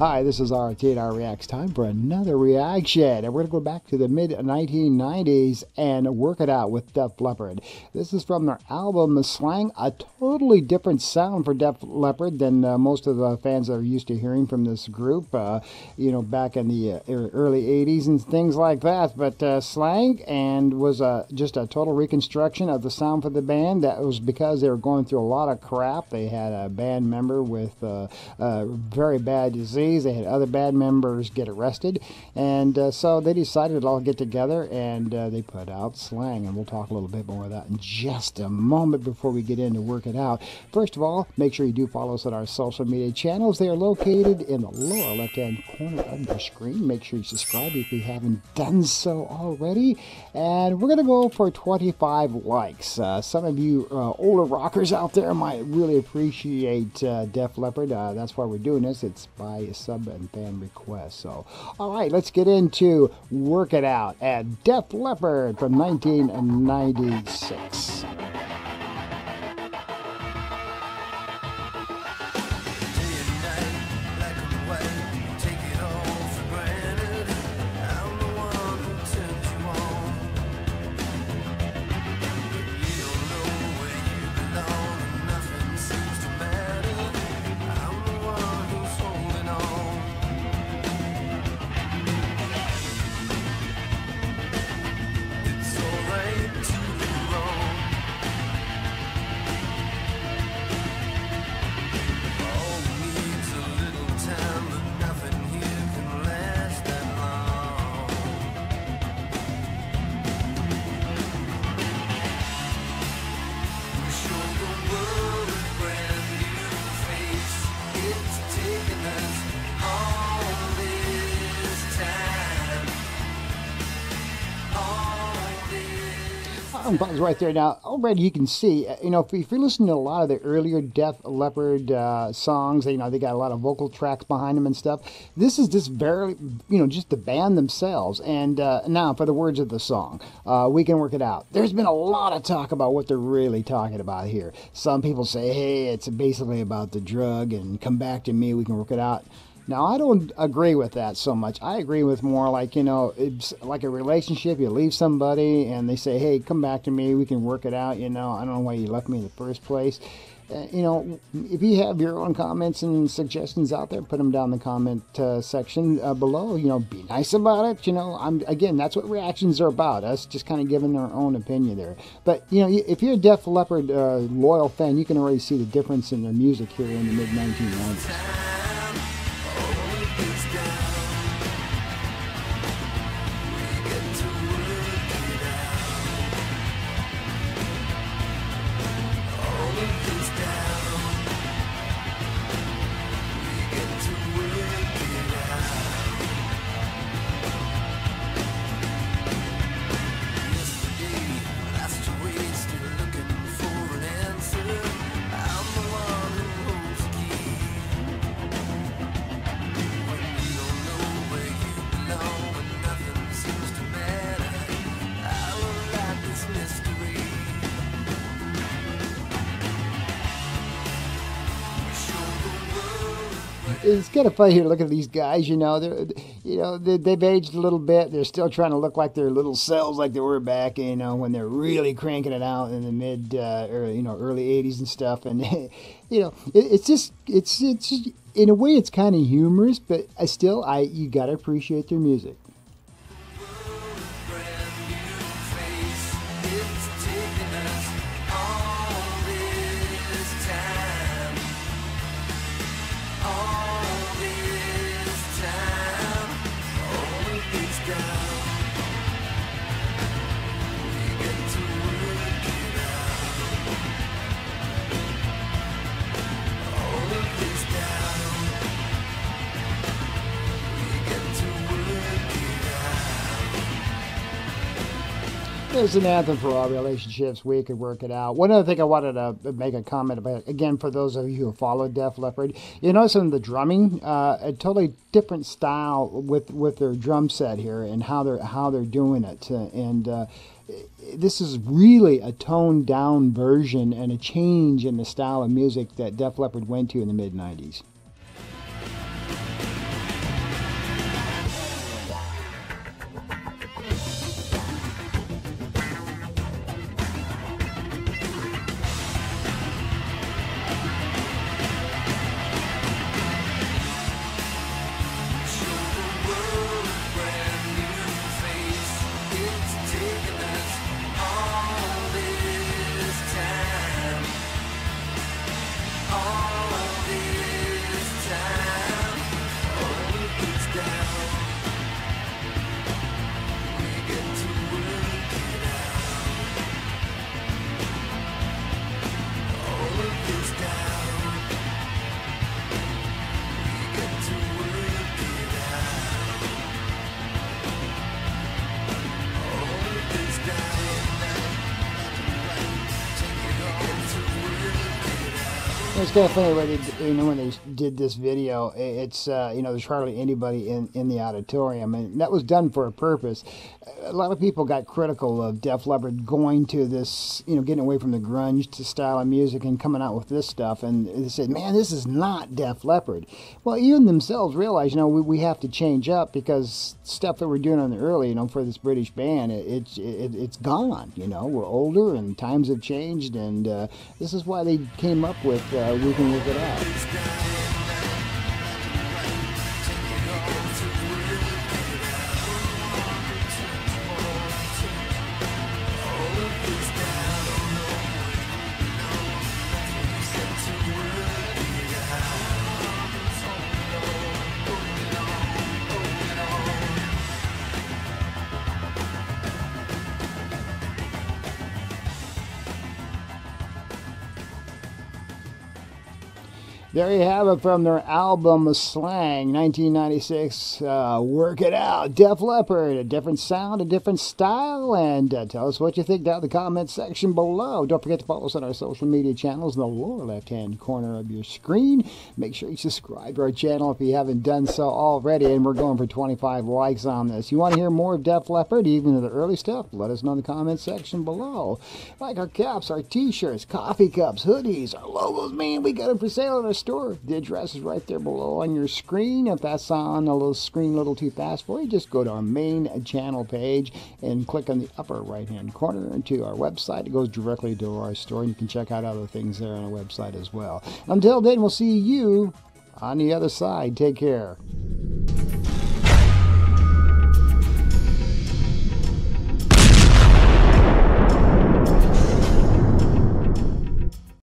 Hi, this is RT&R Reacts. Time for another reaction. And we're going to go back to the mid-1990s and work it out with Def Leppard. This is from their album Slang, a totally different sound for Def Leppard than most of the fans are used to hearing from this group, back in the early 80s and things like that. But Slang and was just a total reconstruction of the sound for the band. That was because they were going through a lot of crap. They had a band member with very bad disease. They had other band members get arrested, and so they decided to all get together, and they put out Slang, and we'll talk a little bit more of that in just a moment before we get in to work it out. First of all, make sure you do follow us on our social media channels. They are located in the lower left-hand corner of your screen. Make sure you subscribe if you haven't done so already, and we're going to go for 25 likes. Some of you older rockers out there might really appreciate Def Leppard. That's why we're doing this. It's by sub and fan request. So, all right, let's get into Work It Out at Def Leppard from 1996. Buttons right there. Now, already you can see, if you're listening to a lot of the earlier Def Leppard songs, they got a lot of vocal tracks behind them and stuff. This is just barely, just the band themselves. And now for the words of the song, We Can Work It Out. There's been a lot of talk about what they're really talking about here. Some people say, hey, it's basically about the drug and come back to me, we can work it out. Now, I don't agree with that so much. I agree with more like, it's like a relationship. You leave somebody and they say, hey, come back to me. We can work it out. I don't know why you left me in the first place. If you have your own comments and suggestions out there, put them down in the comment section below. Be nice about it. Again, that's what reactions are about. Us just kind of giving our own opinion there. But, if you're a Def Leppard loyal fan, you can already see the difference in their music here in the mid-1990s. It's kind of funny here. Look at these guys. They've aged a little bit. They're still trying to look like their little selves, like they were back, when they're really cranking it out in the mid, early '80s and stuff. And it's in a way, it's kind of humorous, but you gotta appreciate their music. There's an anthem for all relationships. We could work it out. One other thing I wanted to make a comment about, again, for those of you who follow Def Leppard, you notice in the drumming, a totally different style with their drum set here and how they're doing it. This is really a toned down version and a change in the style of music that Def Leppard went to in the mid-90s. It's kind of funny when they did this video. It's there's hardly anybody in the auditorium, and that was done for a purpose. A lot of people got critical of Def Leppard going to this, getting away from the grunge style of music and coming out with this stuff, and they said, "Man, this is not Def Leppard." Well, even themselves realize, we have to change up because stuff that we're doing on the early, for this British band, it's gone. We're older and times have changed, and this is why they came up with We Can Work It Out. There you have it from their album Slang, 1996. Work It Out. Def Leppard, a different sound, a different style, and tell us what you think down in the comment section below. Don't forget to follow us on our social media channels in the lower left-hand corner of your screen. Make sure you subscribe to our channel if you haven't done so already, and we're going for 25 likes on this. You want to hear more of Def Leppard, even the early stuff? Let us know in the comment section below. Like our caps, our t-shirts, coffee cups, hoodies, our logos, man, we got them for sale in our store. The address is right there below on your screen. If that's on a little screen a little too fast for you, just go to our main channel page and click on the upper right hand corner into our website. It goes directly to our store, and you can check out other things there on our website as well. Until then, we'll see you on the other side. Take care.